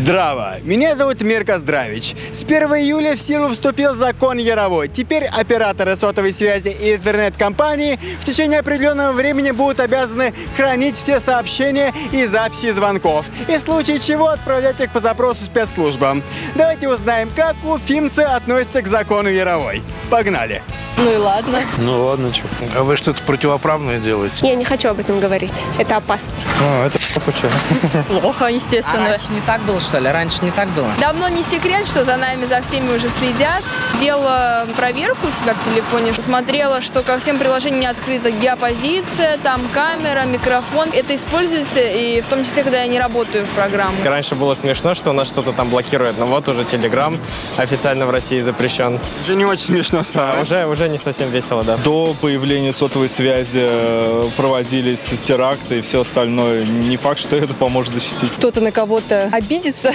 Здраво! Меня зовут Мирка Здравич. С 1 июля в силу вступил закон Яровой. Теперь операторы сотовой связи и интернет-компании в течение определенного времени будут обязаны хранить все сообщения и записи звонков. И в случае чего отправлять их по запросу спецслужбам. Давайте узнаем, как уфимцы относятся к закону Яровой. Погнали! Ну и ладно. Ну ладно, что. А вы что-то противоправное делаете? Я не хочу об этом говорить. Это опасно. Это что? Плохо, А естественно. раньше не так было, что ли? Раньше не так было? Давно не секрет, что за нами, за всеми уже следят. Делала проверку у себя в телефоне, смотрела, что ко всем приложениям не открыта геопозиция, там камера, микрофон. Это используется, и в том числе, когда я не работаю в программах. Раньше было смешно, что у нас что-то там блокирует, но вот уже Telegram официально в России запрещен. Уже не очень смешно стало. Уже не совсем весело, да. До появления сотовой связи проводились теракты и все остальное. Не факт, что это поможет защитить. Кто-то на кого-то обидится,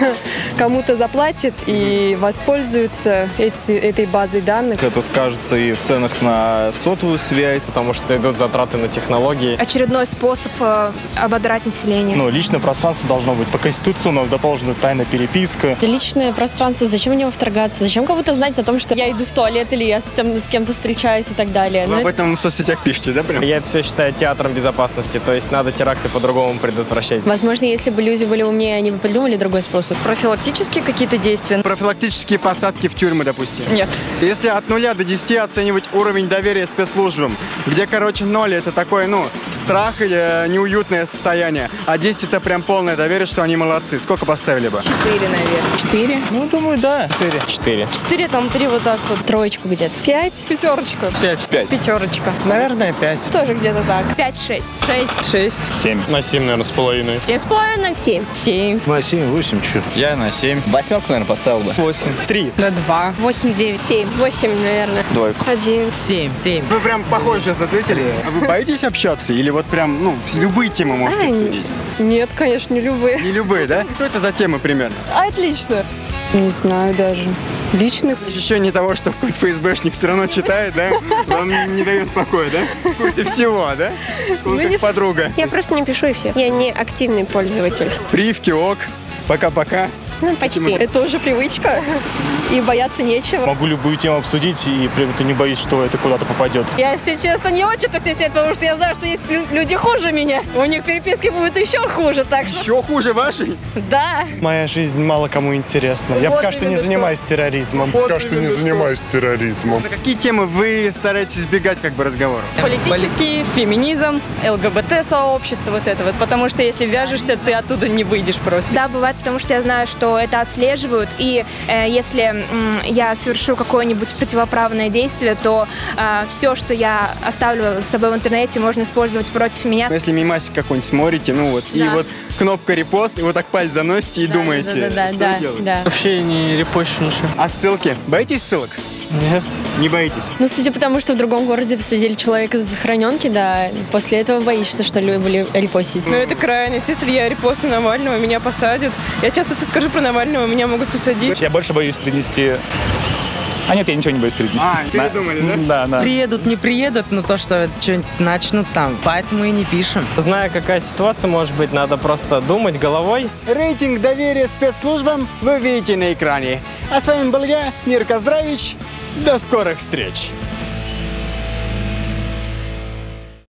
кому-то заплатит и воспользуется этой базой данных. Это скажется и в ценах на сотовую связь. Потому что идут затраты на технологии. Очередной способ ободрать население. Ну, личное пространство должно быть. По Конституции у нас дополнена тайная переписка. Личное пространство, зачем в него вторгаться? Зачем кого-то знать о том, что я иду в туалет или я с кем-то встречаюсь и так далее? Вы об этом в соцсетях пишете, да, прям? Я это все считаю театром безопасности, то есть надо теракты по-другому предотвращать. Возможно, если бы люди были умнее, они бы придумали другой способ. Профилактические какие-то действия? Профилактические посадки в тюрьмы, допустим. Нет. Если от 0 до 10 оценивать уровень доверия спецслужбам, где, 0 это такое, страх или неуютное состояние, а 10 это прям полное доверие, что они молодцы. Сколько поставили бы? 4, наверное. 4? Ну, думаю, да. 4. 4, там 3 вот так вот. Троечку где-то. 5. Пятерочка. 5. Пятерочка. Наверное, 5. Тоже где-то так. 5-6. 6. 7. На 7, наверное, с половиной. 7,5. 7. 7. На 7, 8, что? Я на 7. Восьмерку, наверное, поставил бы. 8. 3. На 2. 8, 9. 7. 8, наверное. Двойку. 1. 7. Вы прям похоже сейчас ответили. А вы боитесь общаться? Или вот прям, любые темы можете обсудить? Нет, конечно, не любые. Не любые, да? Что это за темы примерно? Отлично. Не знаю даже. Личных. Ощущение того, что какой-то ФСБшник все равно читает, да? Вам не дает покоя, да? В курсе всего, да? Он как подруга. Я просто не пишу и все. Я не активный пользователь. Прививки, ок. Пока-пока. Ну, почти. Это уже привычка. И бояться нечего. Могу любую тему обсудить, и при этом не боюсь, что это куда-то попадет. Я, если честно, не очень-то стесняюсь, потому что я знаю, что есть люди хуже меня. У них переписки будут еще хуже, так что... Еще хуже вашей? Да. Моя жизнь мало кому интересна. Я пока что не занимаюсь терроризмом. Пока что не занимаюсь терроризмом. На какие темы вы стараетесь избегать разговора? Политический, феминизм, ЛГБТ-сообщество, вот это вот. Потому что если вяжешься, ты оттуда не выйдешь просто. Да, бывает, потому что я знаю, что это отслеживают, и если я совершу какое-нибудь противоправное действие, то все, что я оставлю с собой в интернете, можно использовать против меня. Если мимасик какой-нибудь смотрите, и вот кнопка репост, и вот так палец заносите и думаете, что делать. Да. Вообще не репощу ничего. А ссылки? Боитесь ссылок? Нет. Не боитесь? Ну, судя по тому, что в другом городе посадили человека за захороненки, да, после этого боишься, что люди репостить. Ну, это крайность. Если я репостну Навального, меня посадят. Я часто скажу про Навального, меня могут посадить. Я больше боюсь принести... А нет, я ничего не боюсь принести. Передумали, да? Да. Приедут, не приедут, но то, что что-нибудь начнут там, поэтому и не пишем. Зная, какая ситуация может быть, надо просто думать головой. Рейтинг доверия спецслужбам вы видите на экране. А с вами был я, Мирка Здравич. До скорых встреч!